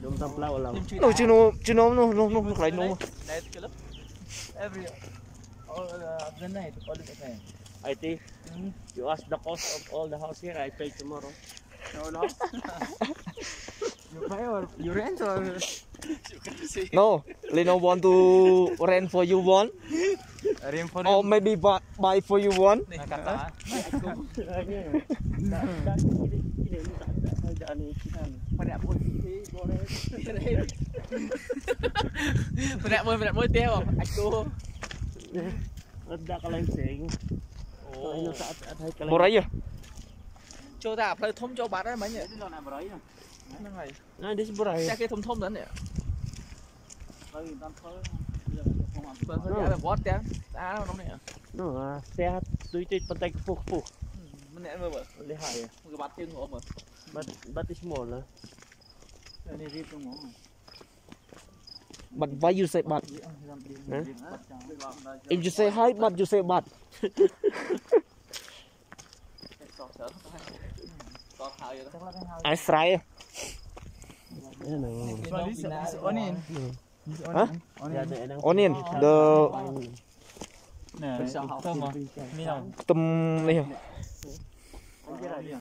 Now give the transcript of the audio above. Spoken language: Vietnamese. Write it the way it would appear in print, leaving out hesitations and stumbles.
Đúng tầm lâu lắm. No, you know, no, like no. Every all the night, all the time. I think you ask the cost of all the house here. I pay tomorrow. No loss. You pay or you rent or? No, Lino want to rent for you one, Rent for or maybe buy for you one. Kata. Mình mới tiêu không? Anh cô. Đã có lên xịn. Một đấy à? Cho ta phải thông cho bạn đấy mấy nhỉ? Này đi bữa này. Xe kia thông đến nhỉ? Vâng, phải là vót té. Ta nó nè. Nó xe túi tuyết bên tay phục. Mình nè vừa. Lấy hải. Một cái bát tiếng ngộ mà. Bắt small là. Đây đi trong ngộ. But why you say but? If you say hi, but you say but. I try. Onion. Huh? Onion. The Nè, thơm mà. tôm này.